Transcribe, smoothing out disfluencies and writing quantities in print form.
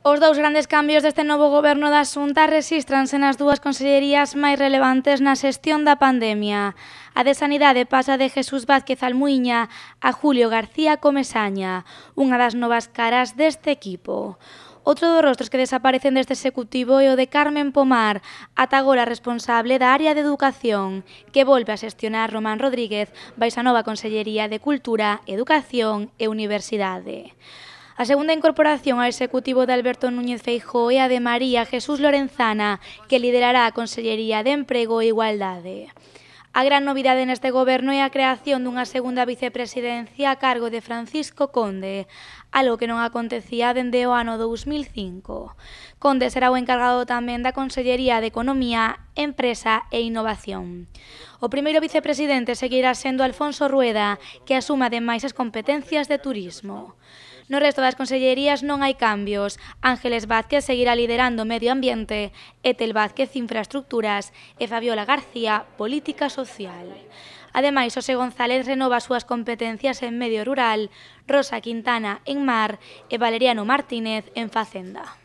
Os dous grandes cambios deste novo goberno da Xunta rexístranse nas dúas consellerías máis relevantes na xestión da pandemia. A de Sanidade pasa de Jesús Vázquez Almuíña a Julio García Comesaña, unha das novas caras deste equipo. Outro dos rostros que desaparecen deste executivo é o de Carmen Pomar, ata agora responsable da área de Educación, que volve a xestionar Román Rodríguez vais a nova Consellería de Cultura, Educación e Universidade. A segunda incorporación ao executivo de Alberto Núñez Feijóo é a de María Jesús Lorenzana, que liderará a Consellería de Emprego e Igualdade. A gran novidade neste goberno é a creación dunha segunda vicepresidencia a cargo de Francisco Conde, algo que non acontecía dende o ano 2005. Conde será o encargado tamén da Consellería de Economía, Empresa e Innovación. O primeiro vicepresidente seguirá sendo Alfonso Rueda, que asuma ademais as competencias de turismo. No resto das consellerías non hai cambios. Ángeles Vázquez seguirá liderando Medio Ambiente, Etel Vázquez Infraestructuras e Fabiola García Política Social. Ademais, Xosé González renova as súas competencias en Medio Rural, Rosa Quintana en Mar e Valeriano Martínez en Facenda.